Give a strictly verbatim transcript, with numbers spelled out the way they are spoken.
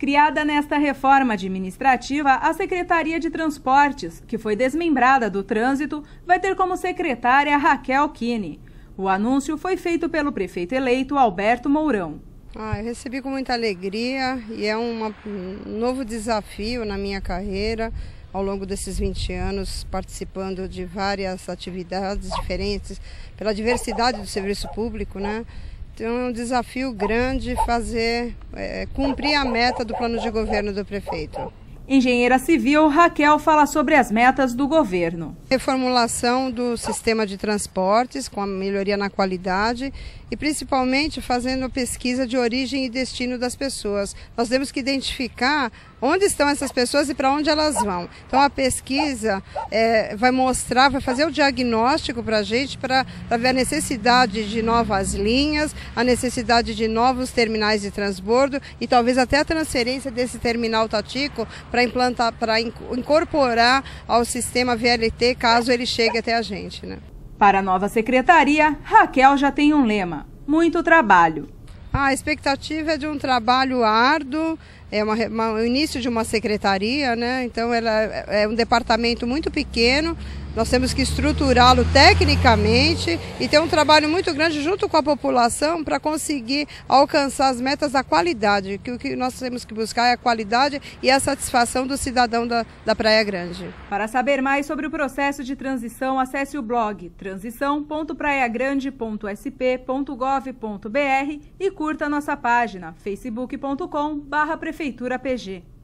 Criada nesta reforma administrativa, a Secretaria de Transportes, que foi desmembrada do Trânsito, vai ter como secretária Raquel Kine. O anúncio foi feito pelo prefeito eleito Alberto Mourão. Ah, eu recebi com muita alegria e é uma, um novo desafio na minha carreira, ao longo desses vinte anos, participando de várias atividades diferentes, pela diversidade do serviço público, né? Então é um desafio grande fazer, é, cumprir a meta do plano de governo do prefeito. Engenheira civil Raquel fala sobre as metas do governo. Reformulação do sistema de transportes, com a melhoria na qualidade e principalmente fazendo pesquisa de origem e destino das pessoas. Nós temos que identificar onde estão essas pessoas e para onde elas vão. Então a pesquisa é, vai mostrar, vai fazer o diagnóstico para a gente, para ver a necessidade de novas linhas, a necessidade de novos terminais de transbordo e talvez até a transferência desse terminal Tatico para implantar, para incorporar ao sistema V L T caso ele chegue até a gente, né? Para a nova secretaria, Raquel já tem um lema: muito trabalho. A expectativa é de um trabalho árduo, é uma, uma, o início de uma secretaria, né? Então ela é um departamento muito pequeno, nós temos que estruturá-lo tecnicamente e ter um trabalho muito grande junto com a população para conseguir alcançar as metas da qualidade, que o que nós temos que buscar é a qualidade e a satisfação do cidadão da, da Praia Grande. Para saber mais sobre o processo de transição, acesse o blog transição ponto praia grande ponto s p ponto gov ponto br e curta nossa página facebook ponto com barra prefeitura p g.